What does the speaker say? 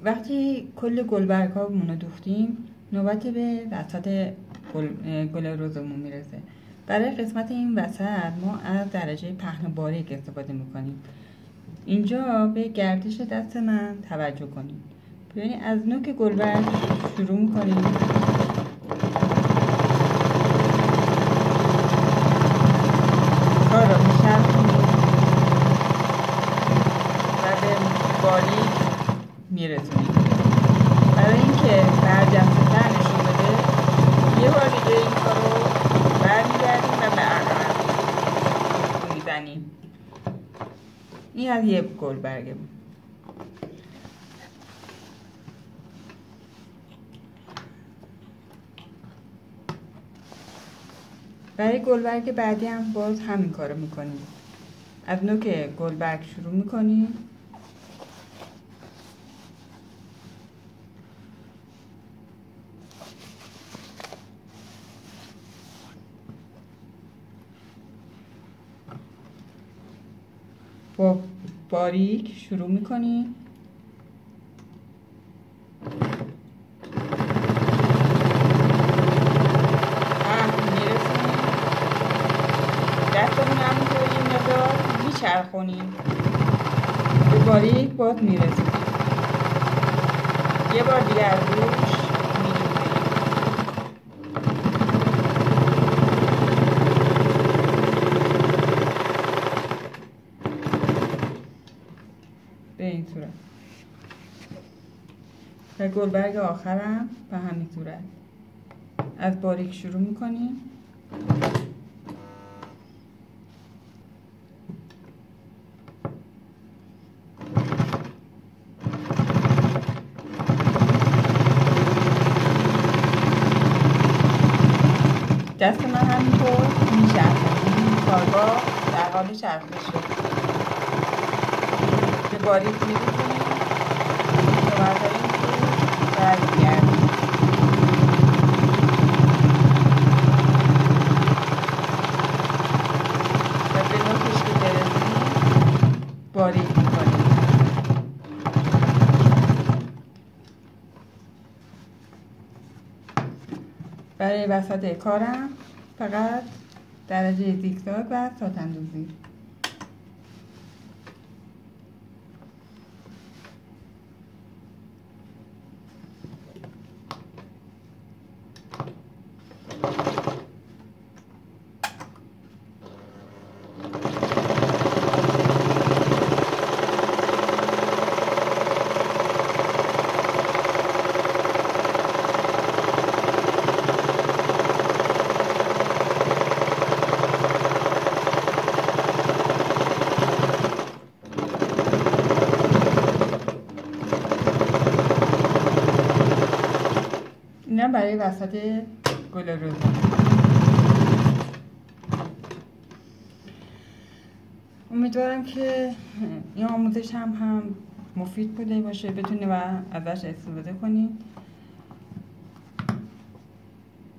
وقتی کل گلبرگ ها رو دوختیم، نوبت به وسط گل روزمون میرسه. برای قسمت این وسط ما از درجه پهن و باریک استفاده میکنیم. اینجا به گردش دست من توجه کنید. یعنی از نوک گلبرگ شروع میکنیم کار را میچرخونیم و به باریک میرسونیم. برای اینکه برجسته تر نشون بده، یه بار دیگه این کار رو برمیگردیم و به عقب میزنیم. این از یه گلبرگه بود. برای گلبرگ بعدی هم باز همین کارو میکنیم. از نوک گلبرگ شروع میکنیم با باریک شروع میکنیم میچرخونیم به باریک باز میرسیم. یه بار دیگه از روش میجوزیم. به این صورت. و گلبرگ آخرم به همین صورت. از باریک شروع میکنیم دست من همینطور میچرخه. این کارگاه در حال چرخشه. به باریک می‌کنیم تا برداریم که برگردیم. و به نوکش که برسیم باریک می‌کنیم. برای وسط کارم فقط درجه زیگزاگ و ساتندوزی. اینم برای وسط گل روز. امیدوارم که این آموزش هم مفید بوده باشه، بتونید و ازش استفاده کنید.